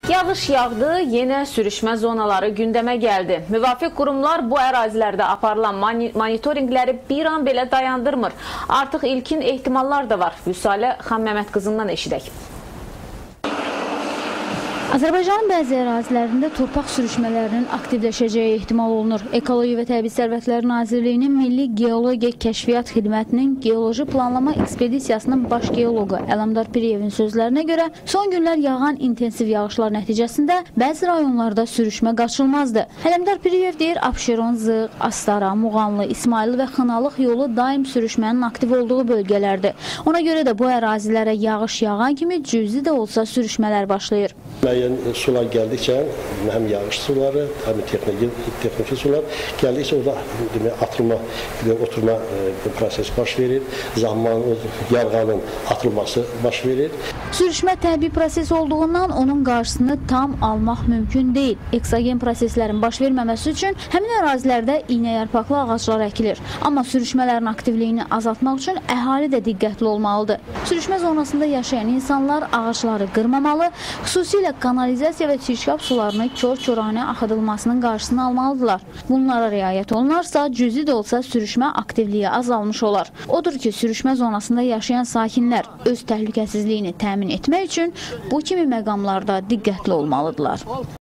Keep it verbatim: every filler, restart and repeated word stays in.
Yağış yağdı, yenə sürüşmə zonaları gündəmə gəldi. Müvafiq qurumlar bu ərazilərdə aparılan monitorinqləri bir an belə dayandırmır. Artıq ilkin ehtimallar da var. Vüsalə Xanməməd qızından eşidək. Azərbaycanın bəzi ərazilərində torpaq sürüşmələrinin aktivləşəcəyi ehtimal olunur. Ekologiya və Təbii Sərvətlər Nazirliyinin Milli Geologiya Kəşfiyyat Xidmətinin Geoloji Planlama Ekspedisiyasının baş geoloqu Ələmdar Piriyevin sözlərinə görə son günlər yağan intensiv yağışlar nəticəsində bəzi rayonlarda sürüşmə qaçılmazdı. Ələmdar Piriyev deyir, Abşeron, Zığ, Astara, Muğanlı, İsmayıl və Xınalıq yolu daim sürüşmənin aktiv olduğu bölgələrdir. Ona görə də bu ərazilərə yağış yağan kimi cüzi də olsa sürüşmələr başlayır. Müəyyən sular gəldikcə, həm yağış suları, həm texniki, texniki sular gəldikcə orada demək, atılma, oturma prosesi baş verir, zaman yarğanın atılması baş verir. Sürüşmə təbii proses olduğundan onun qarşısını tam almaq mümkün deyil. Eksogen proseslərin baş verməməsi üçün həmin ərazilərdə iynəyarpaqlı ağaclar əkilir. Amma sürüşmələrin aktivliyini azaltmaq üçün əhali də diqqətli olmalıdır. Sürüşmə zonasında yaşayan insanlar ağacları qırmamalı, xüsusilə kanalizasiya və çirkab sularını kör-körənə axıdılmasının qarşısını almalıdırlar. Bunlara riayət olunarsa, cüzi də olsa sürüşmə aktivliyi azalmış olar. Odur ki, sürüşmə zonasında yaşayan sakinlər öz təhlükəsizliyini təmin etmək üçün bu kimi məqamlarda diqqətli olmalıdırlar.